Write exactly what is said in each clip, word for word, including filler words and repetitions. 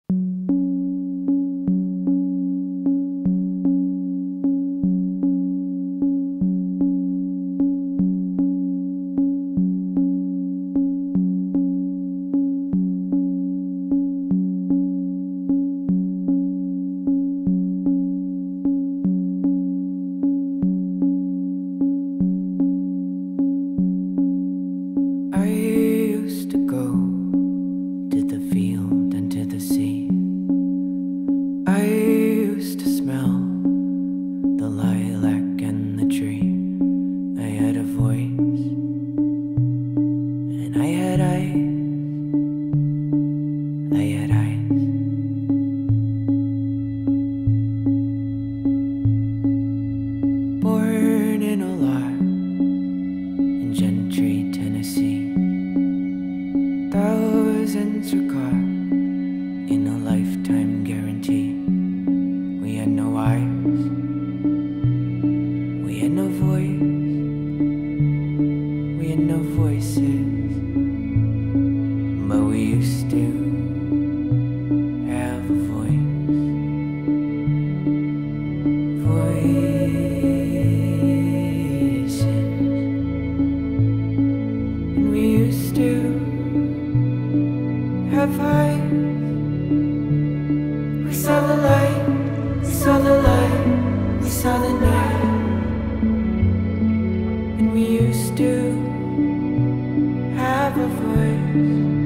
I used to go to the field and to the sea. I used to smell the lilac and the tree. I had a voice and I had eyes. I had eyes. Born in a lot in Gentry, Tennessee. Thousands are caught in a lifetime guarantee. We had no eyes, we had no voice, we had no voices, but we used to have a voice. Voices, and we used to have eyes. We saw the light, we saw the light, we saw the night. And we used to have a voice.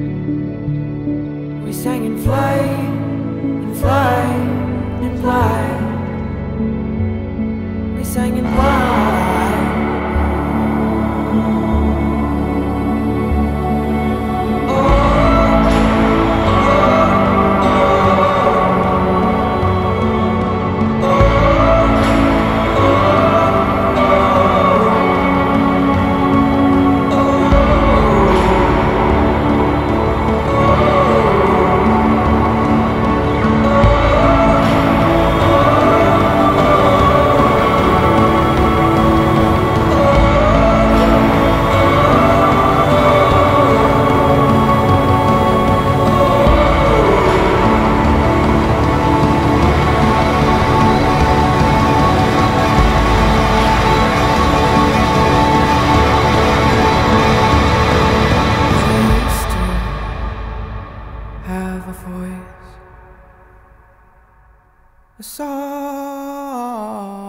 We sang and fly, and fly, and fly. We sang and fly. Have a voice, a song.